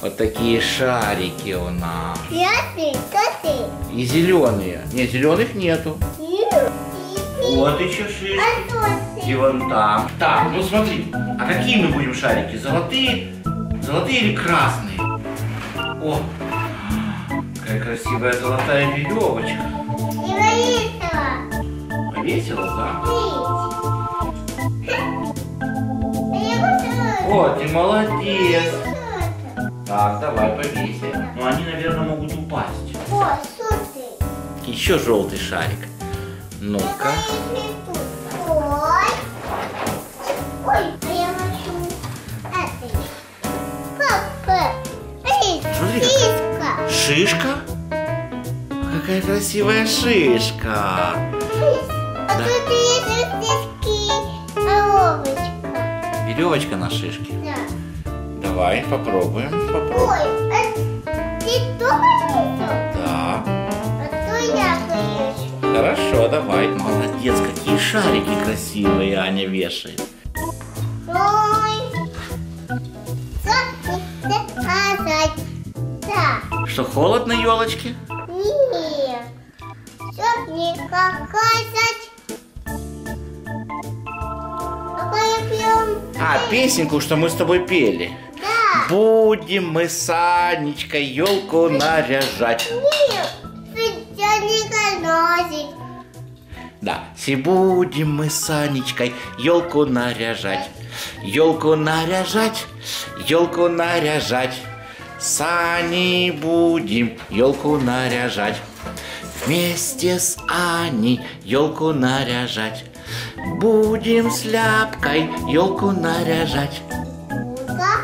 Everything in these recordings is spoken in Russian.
Вот такие шарики у нас. Красный, красный. И зеленые. Нет, зеленых нету. Вот еще шишки. И вон там. Так, ну смотри, а какие мы будем шарики? Золотые? Золотые или красные? О, какая красивая золотая веревочка. Не повесила. Повесила, да? Я Вот, ты молодец. Так, давай повесим. Ну, они, наверное, могут упасть. О, слушай. Еще желтый шарик. Ну-ка. Ой. Ой, а я хочу это. Папа. Смотри, Шишка. Шишка? Какая красивая шишка. А Да. тут есть шишки, коробочка. Веревочка на шишке. Да. Давай попробуем. Ой, а ты тоже повесил? Да. А то я повешу. Хорошо, давай. Молодец, какие шарики красивые Аня вешает. Ой. Что ты сказать? Да. Что, холодно, елочки? Нет. Что не показать? А я пьем. А, песенку, что мы с тобой пели. Да. Будем мы с Анечкой елку наряжать. Нет. Я не носить. Да, си будем мы с Анечкой елку наряжать. Елку наряжать, елку наряжать. С Аней будем елку наряжать. Вместе с Аней елку наряжать. Будем с Ляпкой елку наряжать. Да?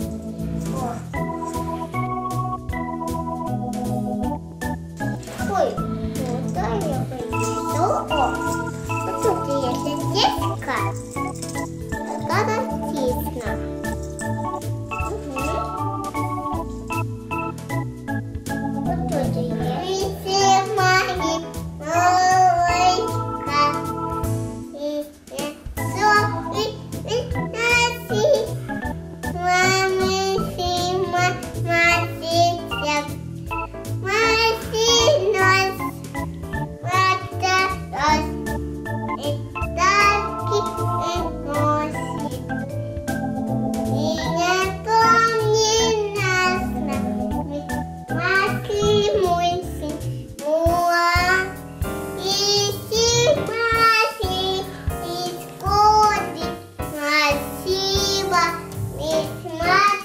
Ой, куда я пойду? О, вот тут есть детка. Такая тесно. Вот тут есть. Все мои малышка. И носи. Мамы, Сима, Масися. Масинос. Ватарос. И таки и носит. И не помни нас. Маски муси. Муа. И симаси. И скоди. Спасибо. Мисс